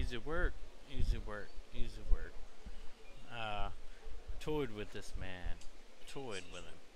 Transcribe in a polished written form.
easy work, easy work, easy work. Toyed with this man. Toyed with him.